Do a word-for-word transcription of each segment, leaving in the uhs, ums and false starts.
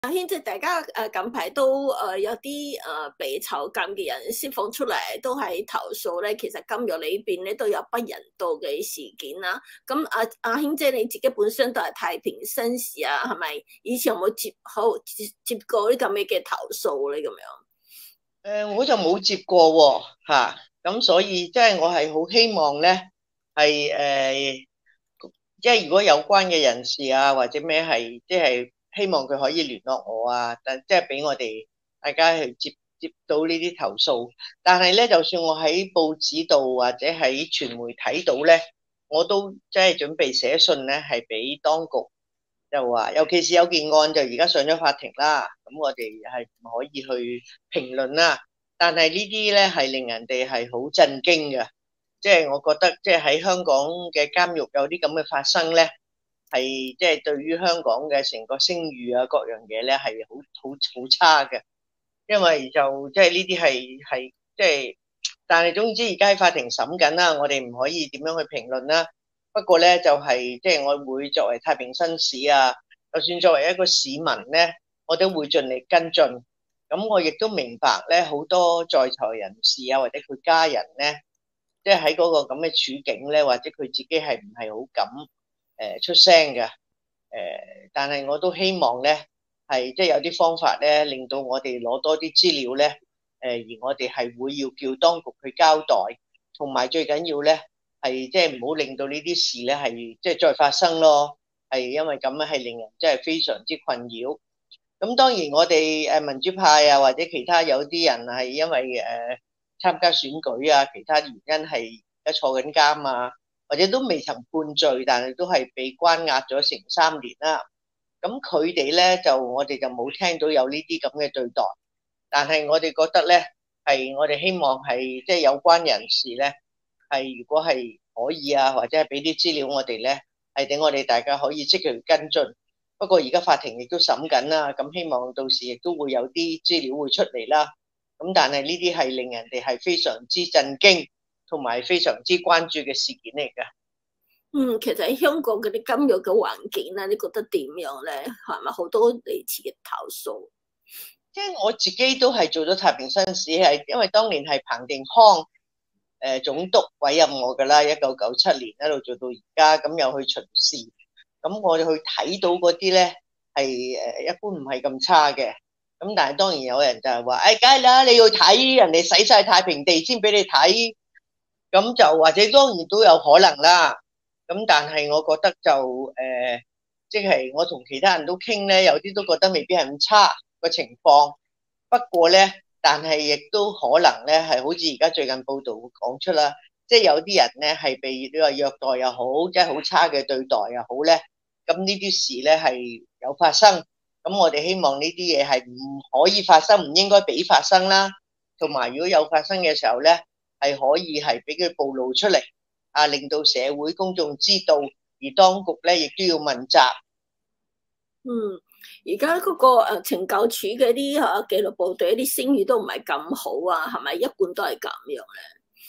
阿軒，即係大家誒近排都誒有啲誒被囚禁嘅人釋放出嚟，都係投訴咧。其實監獄裏邊咧都有不人道嘅事件啦。咁阿阿軒姐你自己本身都係太平紳士啊，係咪？以前有冇接好接接過啲咁嘅嘅投訴咧？咁樣？ 誒、呃，我就冇接過喎，吓，咁所以即係我係好希望咧，係誒，即係如果有關嘅人士啊，或者咩係，即係希望佢可以聯絡我啊，但即係俾我哋大家去接接到呢啲投訴。但係咧，就算我喺報紙度或者喺傳媒睇到咧，我都即係準備寫信咧，係俾當局。就話，尤其是有件案就而家上咗法庭啦，咁我哋係唔可以去評論啦。但係呢啲咧係令人哋係好震驚嘅，即係我覺得即係喺香港嘅監獄有啲咁嘅發生咧，係即係對於香港嘅成個聲譽啊各樣嘢咧係好好好差嘅，因為就即係呢啲係係即係，但係總之而家喺法庭審緊啦，我哋唔可以點樣去評論啦。不過咧，就係即係我會作為太平紳士啊，就算作為一個市民咧，我都會盡力跟進。咁我亦都明白咧，好多在囚人士啊，或者佢家人咧，即係喺嗰個咁嘅處境咧，或者佢自己係唔係好敢誒出聲嘅。誒，但係我都希望咧，係即係有啲方法咧，令到我哋攞多啲資料咧。誒，而我哋係會要叫當局去交代，同埋最緊要咧。係即係唔好令到呢啲事咧係即係再發生咯，係因為咁咧係令人即係非常之困擾。咁當然我哋誒民主派啊或者其他有啲人係因為誒參加選舉啊，其他原因係而家坐緊監啊，或者都未曾判罪，但係都係被關押咗成三年啦。咁佢哋咧就我哋就冇聽到有呢啲咁嘅對待，但係我哋覺得咧係我哋希望係即係有關人士咧。係如果係可以啊，或者係俾啲資料我哋咧，係等我哋大家可以積極跟進。不過而家法庭亦都審緊啦，咁希望到時亦都會有啲資料會出嚟啦。咁但係呢啲係令人哋係非常之震驚，同埋非常之關注嘅事件嚟㗎。 嗯，其實喺香港嗰啲監獄嘅環境咧，你覺得點樣咧？係咪好多類似嘅投訴？ 即係我自己都係做咗太平紳士，係因為當年係彭定康。誒總督委任我㗎啦，一九九七年一路做到而家，咁又去巡視，咁我哋去睇到嗰啲咧係誒一般唔係咁差嘅，咁但係當然有人就係話，誒梗係啦，你要睇人哋洗晒太平地先俾你睇，咁就或者當然都有可能啦，咁但係我覺得就誒，即係我同其他人都傾咧，有啲都覺得未必係咁差個情況，不過咧。但係亦都可能咧，係好似而家最近報道講出啦，即係有啲人咧係被你話虐待又好，即係好差嘅對待又好咧，咁呢啲事咧係有發生，咁我哋希望呢啲嘢係唔可以發生，唔應該俾發生啦。同埋如果有發生嘅時候咧，係可以係俾佢暴露出嚟，啊，令到社會公眾知道，而當局咧亦都要問責。 嗯。而家嗰個誒懲教處嘅啲吓紀律部隊啲聲譽都唔係咁好啊，係咪一貫都係咁樣咧？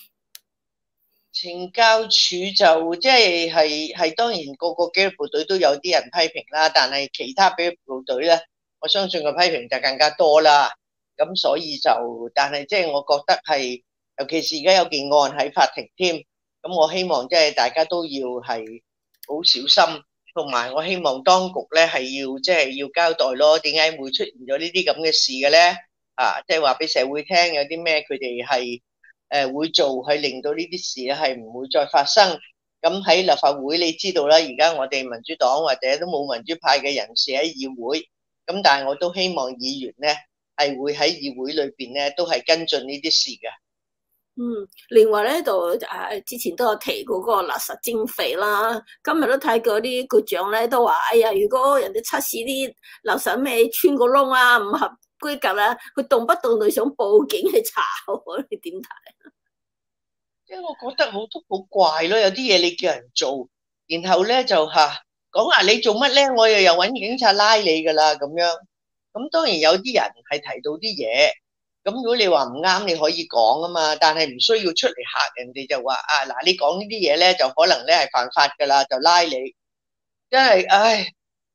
懲教處就即係係係當然個個紀律部隊都有啲人批評啦，但係其他紀律部隊咧，我相信個批評就更加多啦。咁所以就，但係即係我覺得係，尤其是而家有件案喺法庭添，咁我希望即係大家都要係好小心。同埋我希望當局咧係要即係要交代咯，點解會出現咗呢啲咁嘅事嘅咧？啊，即係話俾社會聽有啲咩佢哋係誒會做，去令到呢啲事咧係唔會再發生。咁喺立法會你知道啦，而家我哋民主黨或者都冇民主派嘅人士喺議會，咁但係我都希望議員咧係會喺議會裏邊咧都係跟進呢啲事嘅。 嗯，另外咧就誒之前都有提過嗰個垃圾徵費啦，今日都睇過啲局長咧都話，哎呀，如果人哋測試啲垃圾咩穿個窿啊，唔合規格啊，佢動不動就想報警去查，你點睇？ 即係我覺得好都好怪咯，有啲嘢你叫人做，然後咧就吓講話你做乜咧，我又又搵警察拉你噶啦咁樣。咁當然有啲人係提到啲嘢。咁如果你話唔啱，你可以講啊嘛，但係唔需要出嚟嚇人哋就話啊嗱，你講呢啲嘢咧就可能咧係犯法噶啦，就拉你，真係唉，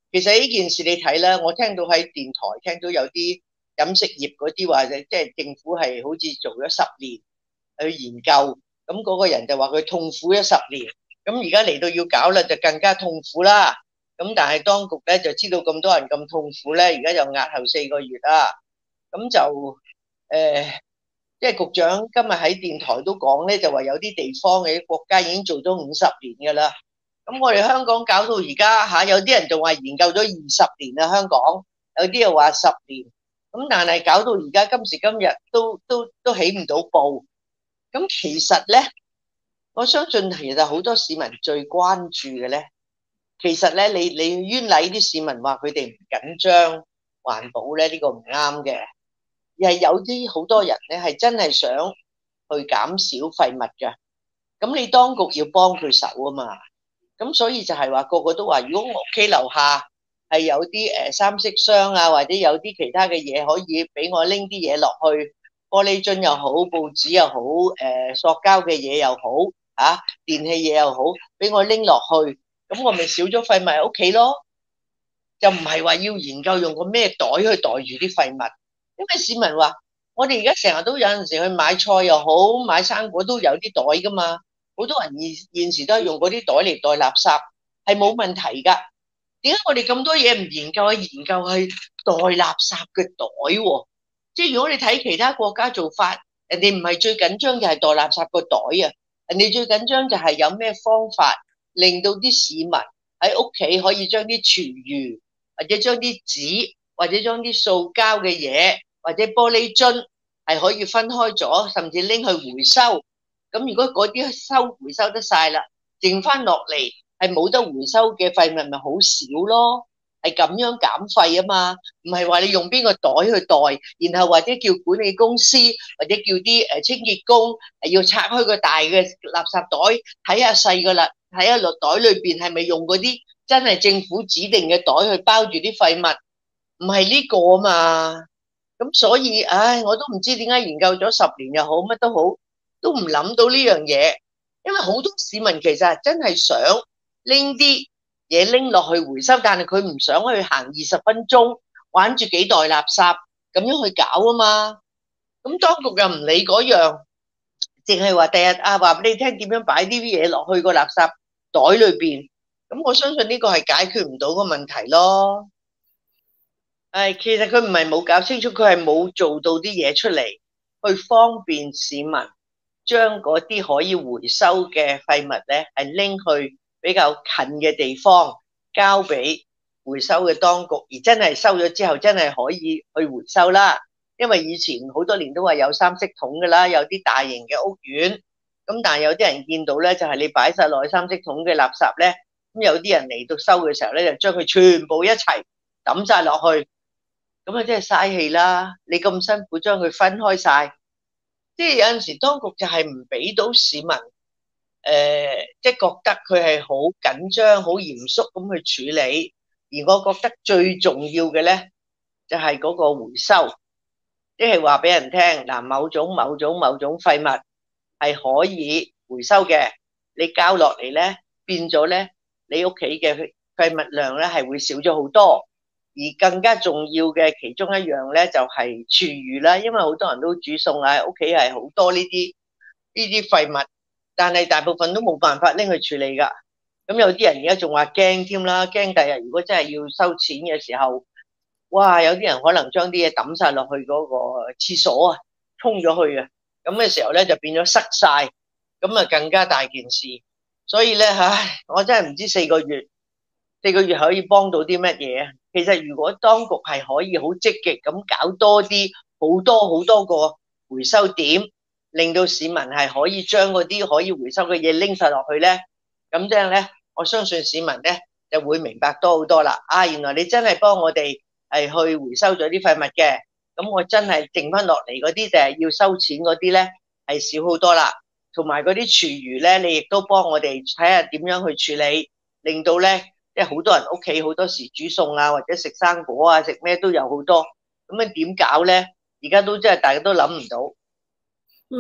其實呢件事你睇啦，我聽到喺電台聽到有啲飲食業嗰啲話，即係政府係好似做咗十年去研究，咁嗰個人就話佢痛苦咗十年，咁而家嚟到要搞啦，就更加痛苦啦。咁但係當局咧就知道咁多人咁痛苦咧，而家就押後四個月啦。咁就誒。呃即係局長今日喺電台都講咧，就話有啲地方嘅國家已經做咗五十年噶啦。咁我哋香港搞到而家吓，有啲人仲話研究咗二十年啦，香港有啲又話十年。咁但係搞到而家今時今日都都都起唔到步。咁其實咧，我相信其實好多市民最關注嘅咧，其實咧你你冤禮啲市民話佢哋唔緊張環保咧，呢個唔啱嘅。而係有啲好多人咧，係真係想去減少廢物嘅。咁你當局要幫佢手啊嘛。咁所以就係話個個都話，如果我屋企樓下係有啲誒三色箱啊，或者有啲其他嘅嘢可以俾我拎啲嘢落去，玻璃樽又好，報紙又好，誒塑膠嘅嘢又好，啊電器嘢又好，俾我拎落去，咁我咪少咗廢物喺屋企咯。就唔係話要研究用個咩袋去袋住啲廢物。因為市民話，我哋而家成日都有陣時去買菜又好，買生果都有啲袋噶嘛。好多人現現時都係用嗰啲袋嚟袋垃圾，係冇問題噶。點解我哋咁多嘢唔研究去研究去袋垃圾嘅袋？即係如果你睇其他國家做法，人哋唔係最緊張就係袋垃圾個袋啊，人哋最緊張就係有咩方法令到啲市民喺屋企可以將啲廚餘或者將啲紙或者將啲塑膠嘅嘢，或者玻璃樽係可以分開咗，甚至拎去回收。咁如果嗰啲收回收得晒啦，剩翻落嚟係冇得回收嘅廢物咪好少咯，係咁樣減廢啊嘛。唔係話你用邊個袋去袋，然後或者叫管理公司或者叫啲誒清潔工要拆開個大嘅垃圾袋，睇下細個啦，睇下落袋裏邊係咪用嗰啲真係政府指定嘅袋去包住啲廢物，唔係呢個啊嘛。咁所以，唉，我都唔知點解研究咗十年又好，乜都好，都唔諗到呢樣嘢。因為好多市民其實真係想拎啲嘢拎落去回收，但係佢唔想去行二十分鐘，玩住幾袋垃圾咁樣去搞啊嘛。咁當局又唔理嗰樣，淨係話第日啊話俾你聽點樣擺呢啲嘢落去個垃圾袋裏邊。咁我相信呢個係解決唔到個問題咯。係，其實佢唔係冇搞清楚，佢係冇做到啲嘢出嚟，去方便市民將嗰啲可以回收嘅廢物咧，係拎去比較近嘅地方，交俾回收嘅當局，而真係收咗之後，真係可以去回收啦。因為以前好多年都話有三色桶噶啦，有啲大型嘅屋苑，咁但係有啲人見到咧，就係你擺晒落去三色桶嘅垃圾咧，咁有啲人嚟到收嘅時候咧，就將佢全部一齊抌晒落去。咁啊，真係嘥氣啦！你咁辛苦將佢分開晒，即係有陣時當局就係唔俾到市民，誒、呃，即係覺得佢係好緊張、好嚴肅咁去處理。而我覺得最重要嘅咧，就係嗰個回收，即係話俾人聽嗱，某種某種某種廢物係可以回收嘅，你交落嚟咧，變咗咧，你屋企嘅廢物量咧係會少咗好多。而更加重要嘅其中一樣咧，就係廚餘啦。因為好多人都煮餸啊，屋企係好多呢啲呢啲廢物，但係大部分都冇辦法拎去處理噶。咁有啲人而家仲話驚添啦，驚第日如果真係要收錢嘅時候，哇！有啲人可能將啲嘢抌晒落去嗰個廁所啊，沖咗去啊，咁嘅時候咧就變咗塞晒，咁啊更加大件事。所以咧，唉，我真係唔知四個月。四個月可以幫到啲乜嘢啊？其實如果當局係可以好積極咁搞多啲好多好多個回收點，令到市民係可以將嗰啲可以回收嘅嘢拎晒落去咧，咁即係咧，我相信市民咧就會明白多好多啦。啊，原來你真係幫我哋係去回收咗啲廢物嘅，咁我真係剩翻落嚟嗰啲就係要收錢嗰啲咧係少好多啦。同埋嗰啲廚餘咧，你亦都幫我哋睇下點樣去處理，令到咧。即係好多人屋企好多時煮餸啊，或者食生果啊，食咩都有好多，咁樣點搞咧？而家都真係大家都諗唔到。 嗯，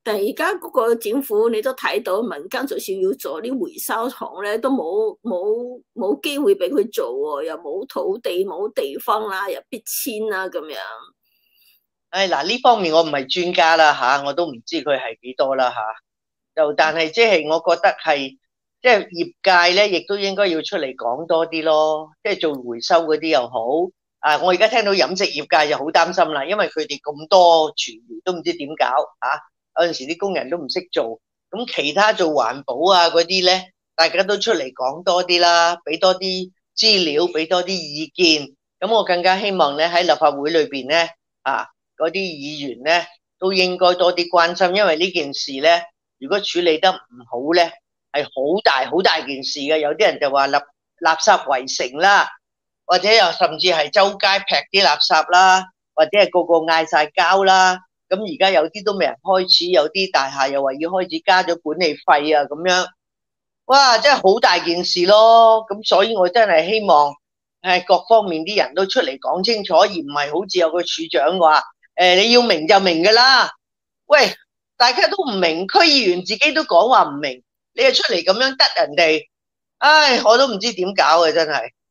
但係而家嗰個政府你都睇到，民間就算要做啲回收廠咧，都冇冇冇機會俾佢做喎，又冇土地冇地方啦，又必遷啦咁樣。 唉，嗱呢方面我唔係專家啦吓，我都唔知佢係幾多啦吓。就但係即係我覺得係，即係業界咧，亦都應該要出嚟講多啲咯。即係做回收嗰啲又好。啊，我而家聽到飲食業界就好擔心啦，因為佢哋咁多廚餘都唔知點搞啊。有陣時啲工人都唔識做，咁其他做環保啊嗰啲咧，大家都出嚟講多啲啦，俾多啲資料，俾多啲意見。咁我更加希望咧喺立法會裏邊咧，啊嗰啲議員咧都應該多啲關心，因為呢件事咧，如果處理得唔好咧，係好大好大件事嘅。有啲人就話垃垃圾圍城啦，或者又甚至係周街劈啲垃圾啦，或者係個個嗌晒交啦。咁而家有啲都未人開始，有啲大廈又話要開始加咗管理費啊咁樣，哇！真係好大件事咯。咁所以我真係希望誒各方面啲人都出嚟講清楚，而唔係好似有個處長話誒你要明就明噶啦。喂，大家都唔明，區議員自己都講話唔明，你又出嚟咁樣得人哋，唉，我都唔知點搞啊真係。